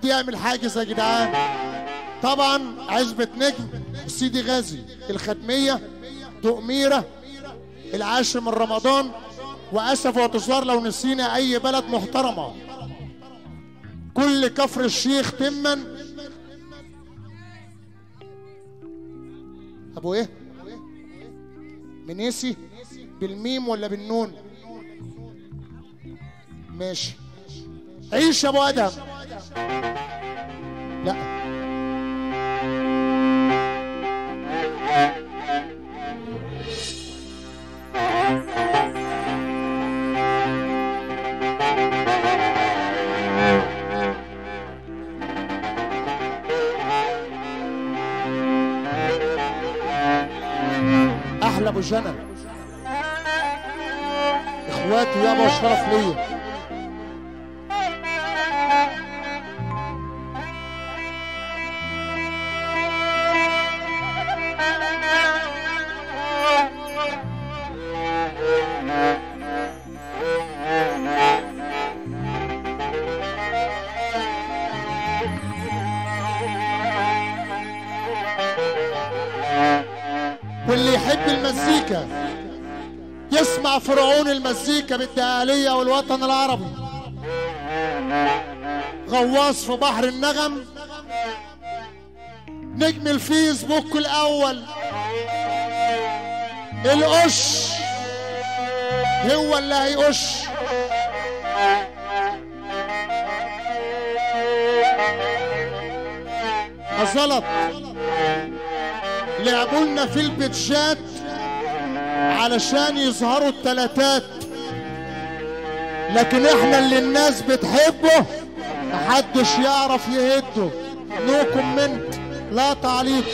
يعمل حاجز يا جدعان. طبعا عزبة نجم، سيدي غازي، الختمية، دقميرة، العاشر من رمضان، واسف واعتذار لو نسينا اي بلد محترمة، كل كفر الشيخ تما. ابو ايه؟ منيسي بالميم ولا بالنون؟ ماشي. عيش يا ابو ادهم. لا احلى ابو جنى، اخواتي يابا وشرف ليا. واللي يحب المزيكا يسمع فرعون المزيكا بالدقالية والوطن العربي، غواص في بحر النغم، نجم الفيسبوك الأول، القش هو اللي هيقش. غلط لعبولنا في البيتشات علشان يظهروا التلاتات، لكن احنا اللي الناس بتحبه محدش يعرف يهده. نو كومنت، لا تعليق.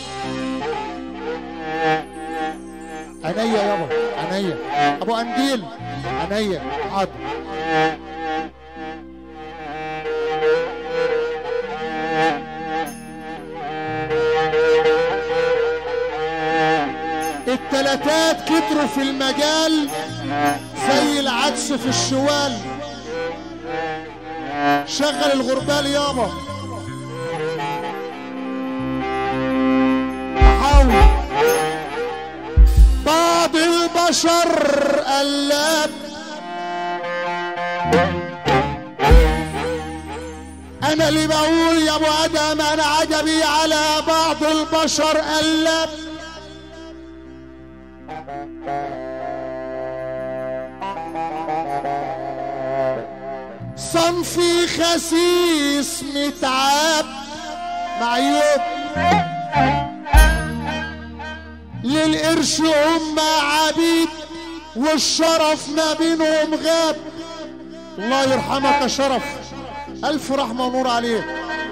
عينيا يابا عينيا. ابو قنديل عينيا. حاضر. التلاتات كتروا في المجال زي العدس في الشوال. شغل الغربال يابا. حاول. بعض البشر قلاب، انا اللي بقول يا ابو ادم انا عجبي على بعض البشر قلاب. صنفي خسيس متعب معيوب، للقرش هم عبيد والشرف ما بينهم غاب. الله يرحمك يا شرف، الف رحمه ونور عليك.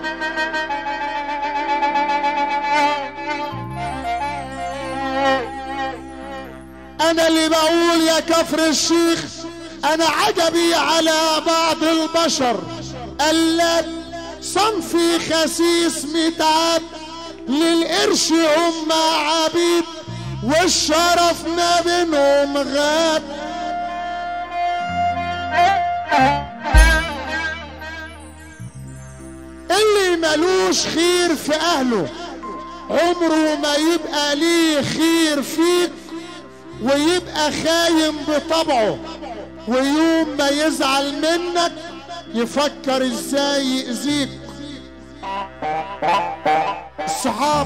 انا اللي بقول يا كفر الشيخ انا عجبي على بعض البشر قلب. صنفي خسيس متعب، للقرش هم عبيد والشرف ما بينهم غاب. اللي ملوش خير في اهله عمره ما يبقى ليه خير فيك، ويبقى خاين بطبعه، ويوم ما يزعل منك يفكر ازاي يأذيك. الصحاب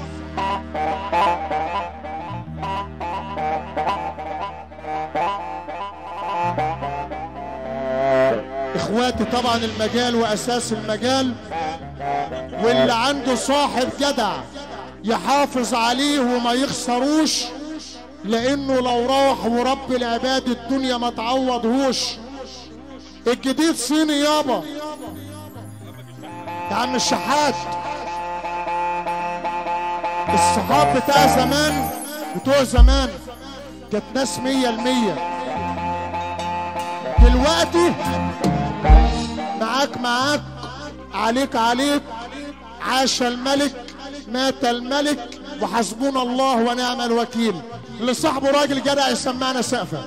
اخواتي طبعا المجال واساس المجال، واللي عنده صاحب جدع يحافظ عليه وما يخسروش، لانه لو راح ورب العباد الدنيا ما تعوضهوش. الجديد صيني يابا يا عم الشحات. الصحاب بتاع زمان بتوع زمان كانت ناس 100%. دلوقتي معاك عليك عليك. عاش الملك مات الملك وحسبنا الله ونعم الوكيل. اللي صاحبه راجل جدع يسمعنا سقفه.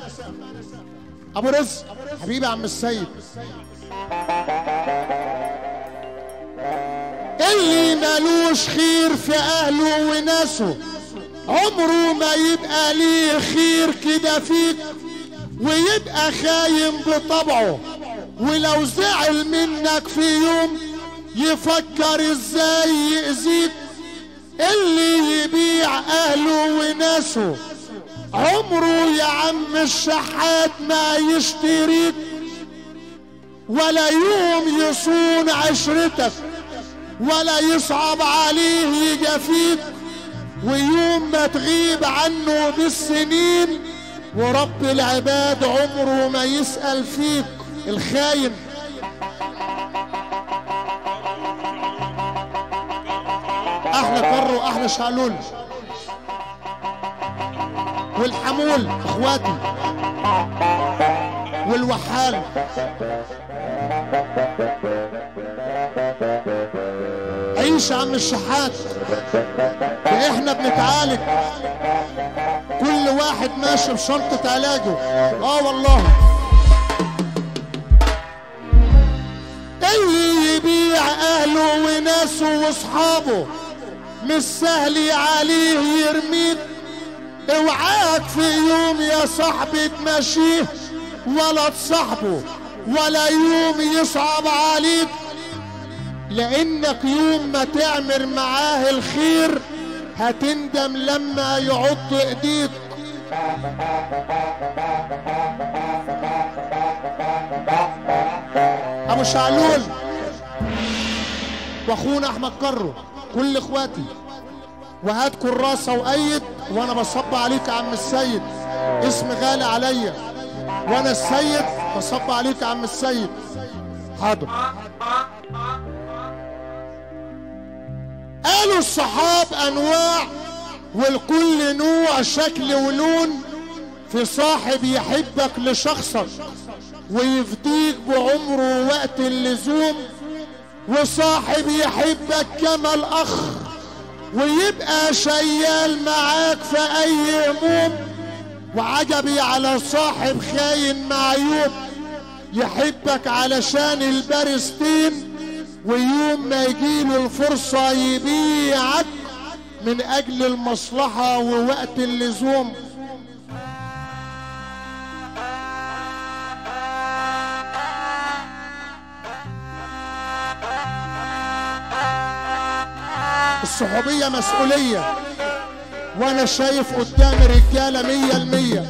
ابو رزق حبيبي عم السيد. اللي مالوش خير في اهله وناسه عمره ما يبقى ليه خير كده فيك، ويبقى خاين بطبعه، ولو زعل منك في يوم يفكر ازاي يأذيك. اللي يبيع اهله وناسه عمره يا عم الشحات ما يشتريك، ولا يوم يصون عشرتك ولا يصعب عليه يجافيك، ويوم ما تغيب عنه بالسنين ورب العباد عمره ما يسأل فيك. الخاين احلى كر واحلى شعلول، والحمول اخواتي، والوحال. عيش يا عم الشحات، احنا بنتعالج، كل واحد ماشي بشنطة علاجه. والله اللي يبيع اهله وناسه واصحابه مش سهل عليه يرميك. اوعاك في يوم يا صاحبي تمشيه ولا تصاحبه، ولا يوم يصعب عليك، لانك يوم ما تعمل معاه الخير هتندم لما يعض ايديك. ابو شعلول واخونا احمد كرو، كل اخواتي، وهات كراسه وايد، وانا بصب عليك يا عم السيد، اسم غالي عليا، وانا السيد بصب عليك يا عم السيد. حاضر. قالوا الصحاب انواع، والكل نوع شكل ولون، في صاحب يحبك لشخصك ويفديك بعمره وقت اللزوم، وصاحب يحبك كما الاخ ويبقى شيال معاك في اي هموم. وعجبي على صاحب خاين معيوب يحبك علشان البارستين، ويوم ما يجيله الفرصة يبيعك من اجل المصلحة ووقت اللزوم. الصحوبية مسؤولية، وانا شايف قدام رجالة 100%.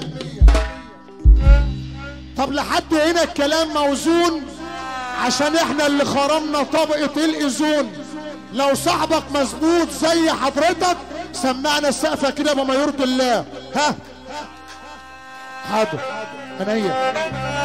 طب لحد هنا الكلام موزون، عشان احنا اللي خرمنا طبقة الاذون. لو صاحبك مظبوط زي حضرتك سمعنا السقفة كده بما يرضي الله. ها حاضر عينيا.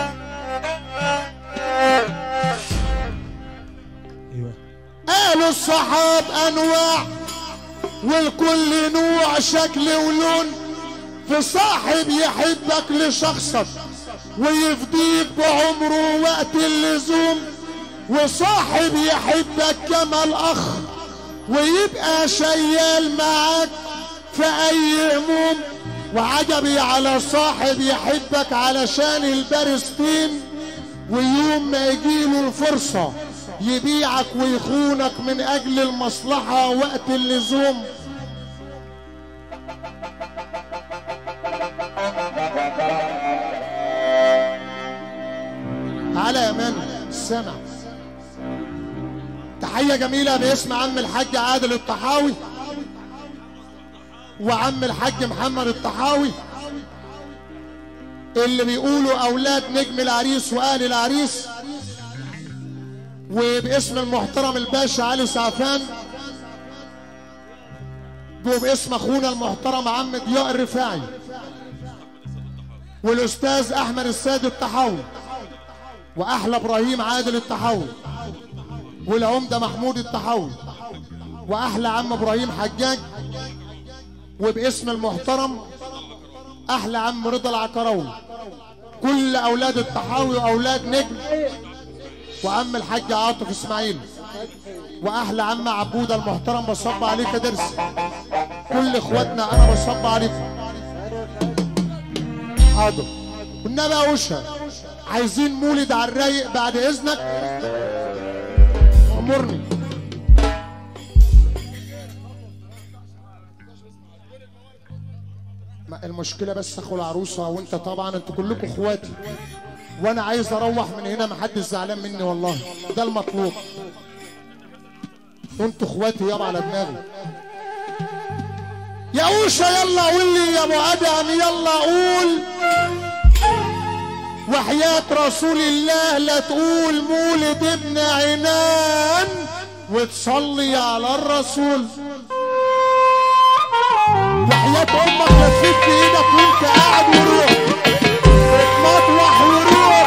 قالوا الصحاب انواع، والكل نوع شكل ولون، في صاحب يحبك لشخصك ويفديك بعمره وقت اللزوم، وصاحب يحبك كما الاخ ويبقى شيال معاك في اي هموم. وعجبي على صاحب يحبك علشان البارستين، ويوم ما يجيله الفرصة يبيعك ويخونك من اجل المصلحة وقت اللزوم. تعالى يا مان السمع. تحية جميلة باسم عم الحاج عادل الطحاوي وعم الحاج محمد الطحاوي، اللي بيقولوا اولاد نجم العريس واهل العريس، وباسم المحترم الباشا علي سعفان، وباسم اخونا المحترم عم ضياء الرفاعي، والاستاذ احمد السيد الطحاوي، واحلى ابراهيم عادل الطحاوي، والعمده محمود الطحاوي، واحلى عم ابراهيم حجاج، وباسم المحترم احلى عم رضا العكراوي، كل اولاد الطحاوي واولاد نجم، وعم الحاج عاطف اسماعيل، واحلى عم عبوده المحترم بصب عليك يا درس. كل اخواتنا انا بصب عليكم. حاضر. والنبي يا وشها عايزين مولد على الرايق بعد اذنك، امرني. مشكله بس اخو العروسه وانت، طبعا انتوا كلكم اخواتي، وانا عايز اروح من هنا محدش زعلان مني والله، ده المطلوب. انتوا اخواتي يابا على دماغي. يا اوشا يلا قول لي يا ابو ادم، يلا قول وحياة رسول الله لا تقول مولد ابن عنان وتصلي على الرسول. وحياة امك لا تفيد بايدك وانت قاعد وروح اتمطوح وروح.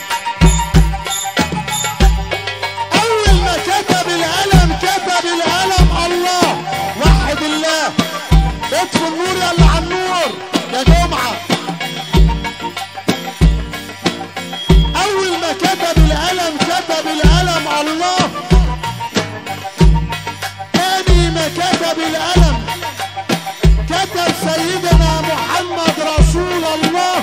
كتب القلم كتب القلم الله، تاني ما كتب القلم كتب سيدنا محمد رسول الله،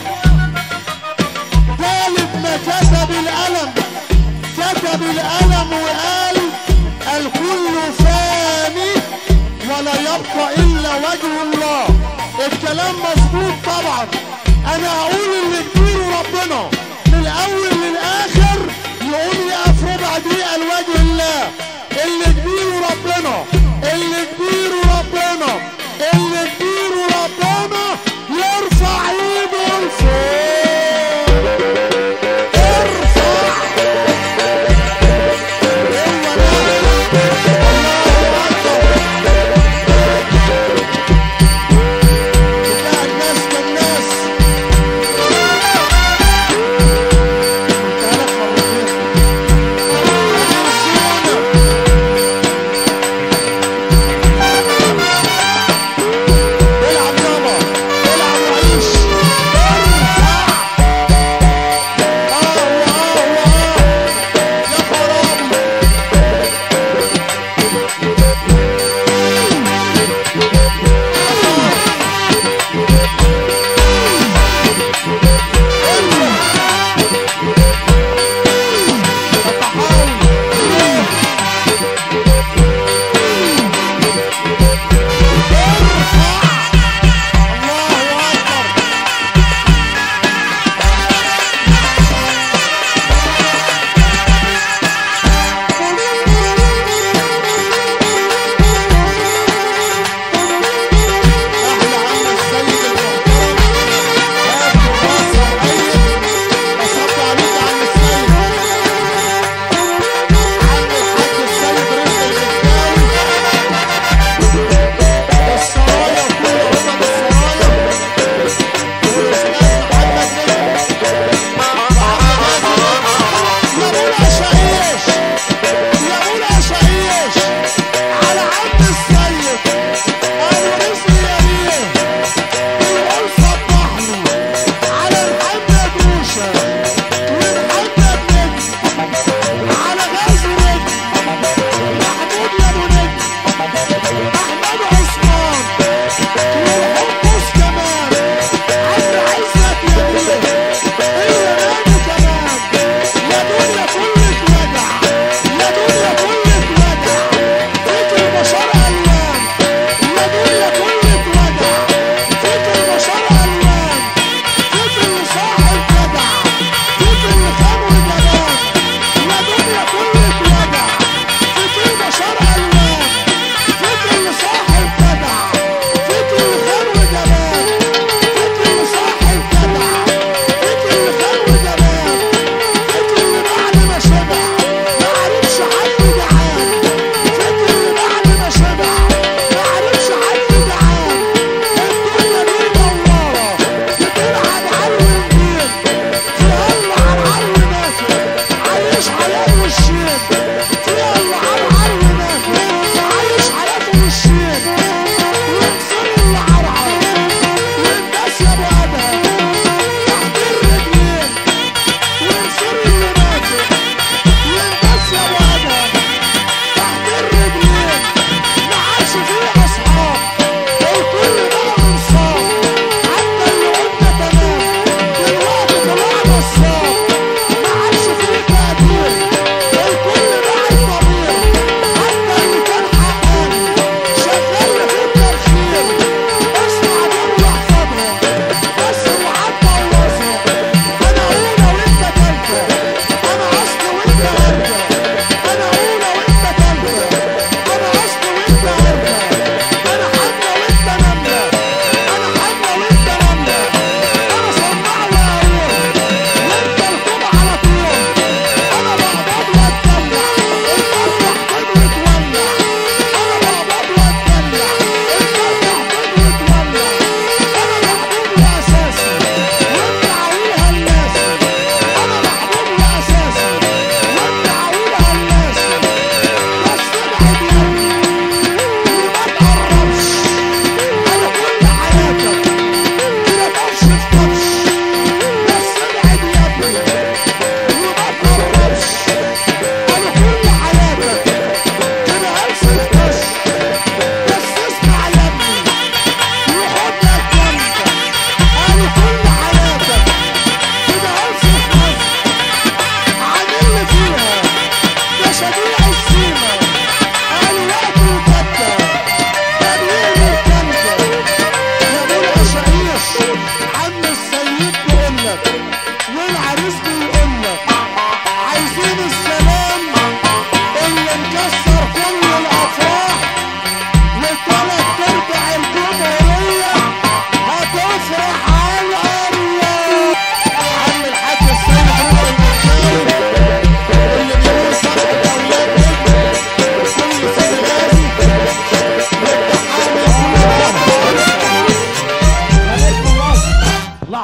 تالت ما كتب القلم كتب القلم وقال الكل فاني ولا يبقى الا وجه الله. الكلام مظبوط طبعا. انا هقول اللي كبيره ربنا من الاول للاخر يقوم يقف ربع دقيقه لوجه الله. اللي كبيره ربنا، اللي كبيره ربنا، اللي كبيره ربنا يرفع ايده لفوق.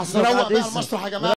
المسرح نروق بقى حديثا. المسرح يا جماعه.